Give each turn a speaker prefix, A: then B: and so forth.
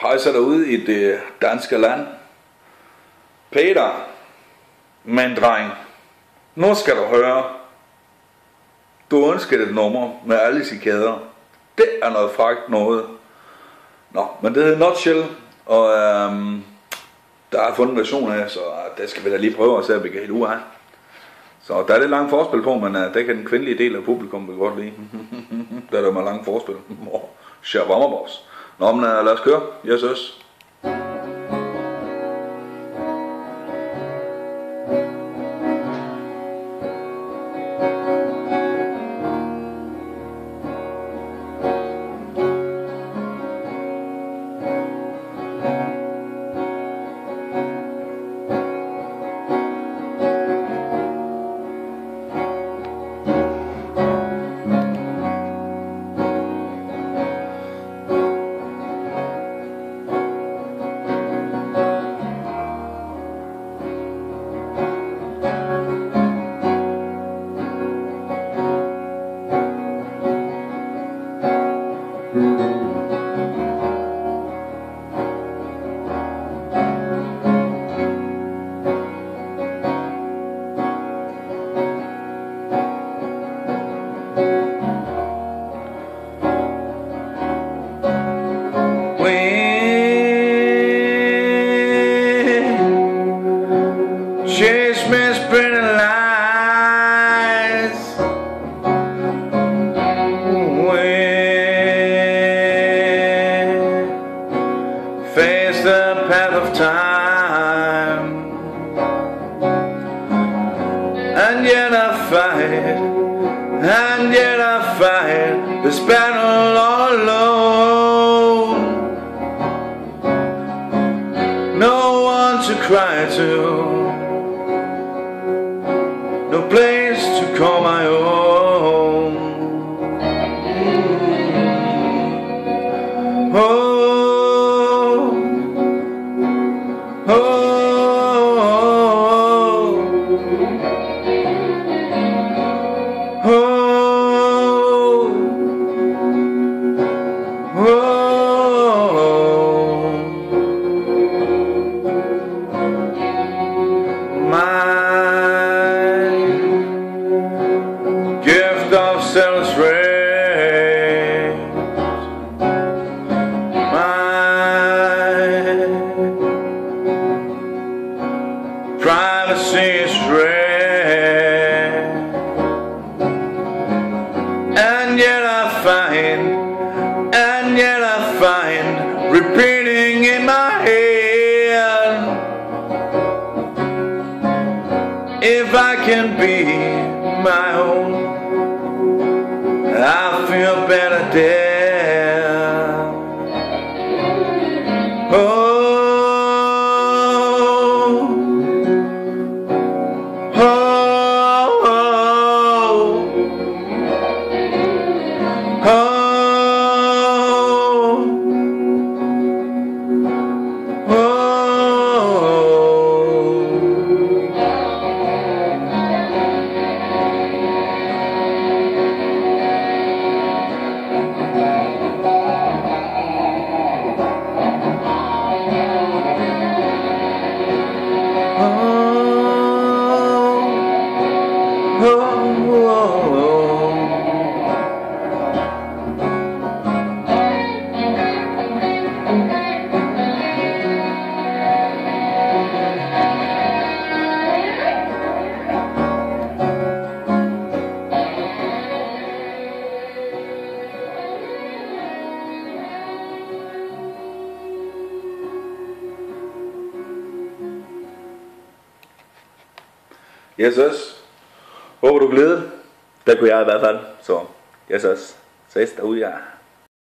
A: Hej så derude i det danske land. Peter, men dreng, nu skal du høre. Du ønskede et nummer med alle cikader. Det er noget frækt noget. Nå, men det hedder Nutshell, og der er fundet en version af, så det skal vi da lige prøve at se, at vi kan helt ud af. Så der er lidt lang forspil på, men det kan den kvindelige del af publikum vil godt lide. Der er der med lang forspil. Shabamabos. Nå, men lad os køre. Jeg synes. Chase me spreading lies face the path of time, and yet I fight this battle all alone. No one to cry to, no place to call my own. Oh, oh, oh, oh, of selfless rage, my privacy is rare, and yet I find repeating in my head, if I can be my own, I feel better dead. Oh, oh, oh, oh, Jesus, håber du glæder. Der kunne jeg i hvert fald. Så Jesus, ses derude, ja.